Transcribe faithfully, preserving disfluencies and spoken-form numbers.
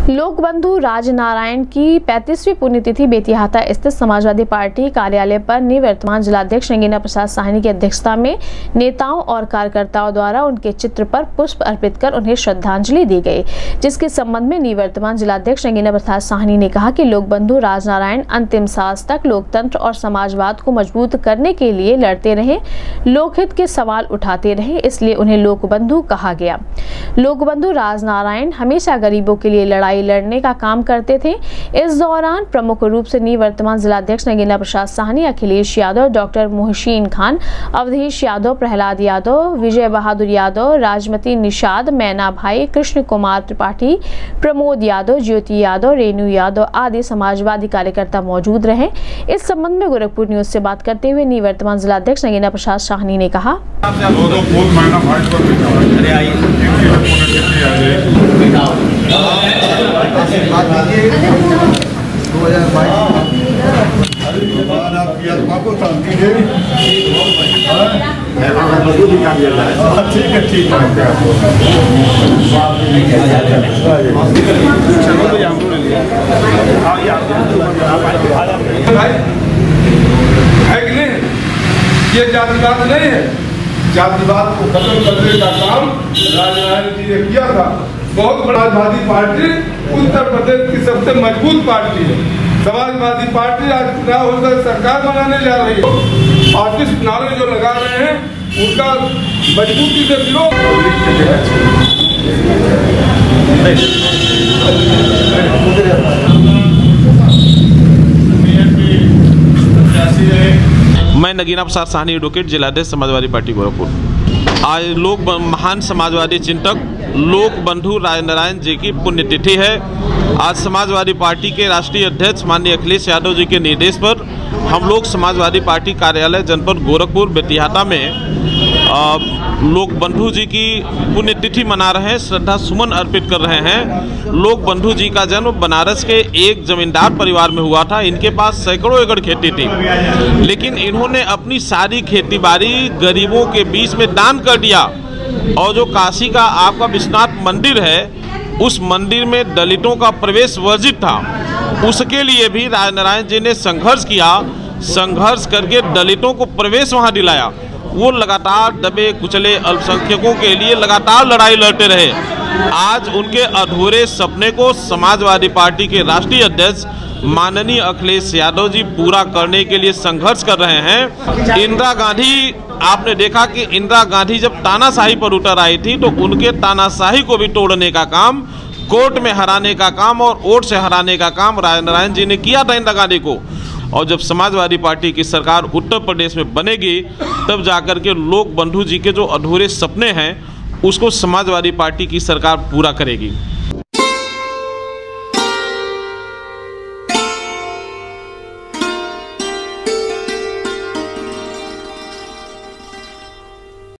लोक बंधु राजनारायण की पैंतीसवीं पुण्यतिथि बेतिहाता स्थित समाजवादी पार्टी कार्यालय पर निवर्तमान जिलाध्यक्ष नगीना प्रसाद साहनी की अध्यक्षता में नेताओं और कार्यकर्ताओं द्वारा उनके चित्र पर पुष्प अर्पित कर उन्हें श्रद्धांजलि दी गई, जिसके संबंध में निवर्तमान जिलाध्यक्ष नगीना प्रसाद साहनी ने कहा कि लोक बंधु राजनारायण अंतिम सांस तक लोकतंत्र और समाजवाद को मजबूत करने के लिए लड़ते रहे, लोकहित के सवाल उठाते रहे, इसलिए उन्हें लोक बंधु कहा गया। लोक बंधु राजनारायण हमेशा गरीबों के लिए लड़ाई लड़ने का काम करते थे। इस दौरान प्रमुख रूप से निवर्तमान जिलाध्यक्ष नगीना प्रसाद साहनी, अखिलेश यादव, डॉक्टर मोहसिन खान, अवधेश यादव, प्रहलाद यादव, विजय बहादुर यादव, राजमती निषाद, मैना भाई, कृष्ण कुमार त्रिपाठी, प्रमोद यादव, ज्योति यादव, रेणु यादव आदि समाजवादी कार्यकर्ता मौजूद रहे। इस संबंध में गोरखपुर न्यूज से बात करते हुए निवर्तमान जिलाध्यक्ष नगीना प्रसाद साहनी ने कहा, दो हजार बाईस आपकी आत्मा को शांति दे। ठीक है, ठीक है कि नहीं? ये जातिवाद नहीं है। जातिवाद को खत्म करने का काम राजनारायण जी ने किया था। बहुत बड़ा समाजवादी पार्टी उत्तर प्रदेश की सबसे मजबूत पार्टी है। समाजवादी पार्टी आज चुनाव होकर सरकार बनाने जा रही है। आर्टिस्ट नारे जो लगा रहे हैं उनका मजबूती से विरोध। मैं नगीना प्रसाद साहनी, एडवोकेट, जिलाध्यक्ष समाजवादी पार्टी गोरखपुर। आज लोक महान समाजवादी चिंतक लोक बंधु राजनारायण जी की पुण्यतिथि है। आज समाजवादी पार्टी के राष्ट्रीय अध्यक्ष माननीय अखिलेश यादव जी के निर्देश पर हम लोग समाजवादी पार्टी कार्यालय जनपद गोरखपुर बेतिहाता में आ, लोक बंधु जी की पुण्यतिथि मना रहे हैं, श्रद्धा सुमन अर्पित कर रहे हैं। लोक बंधु जी का जन्म बनारस के एक जमींदार परिवार में हुआ था। इनके पास सैकड़ों एकड़ खेती थी, लेकिन इन्होंने अपनी सारी खेती बाड़ी गरीबों के बीच में दान कर दिया। और जो काशी का आपका विश्वनाथ मंदिर है, उस मंदिर में दलितों का प्रवेश वर्जित था। उसके लिए भी राजनारायण जी ने संघर्ष किया। संघर्ष करके दलितों को प्रवेश वहां दिलाया। वो लगातार दबे कुचले अल्पसंख्यकों के लिए लगातार लड़ाई लड़ते रहे। आज उनके अधूरे सपने को समाजवादी पार्टी के राष्ट्रीय अध्यक्ष माननीय अखिलेश यादव जी पूरा करने के लिए संघर्ष कर रहे हैं। इंदिरा गांधी, आपने देखा कि इंदिरा गांधी जब तानाशाही पर उतर आई थी तो उनके तानाशाही को भी तोड़ने का काम, कोर्ट में हराने का काम और वोट से हराने का काम राजनारायण जी ने किया था इंदिरा गांधी को। और जब समाजवादी पार्टी की सरकार उत्तर प्रदेश में बनेगी, तब जाकर के लोक बंधु जी के जो अधूरे सपने हैं उसको समाजवादी पार्टी की सरकार पूरा करेगी।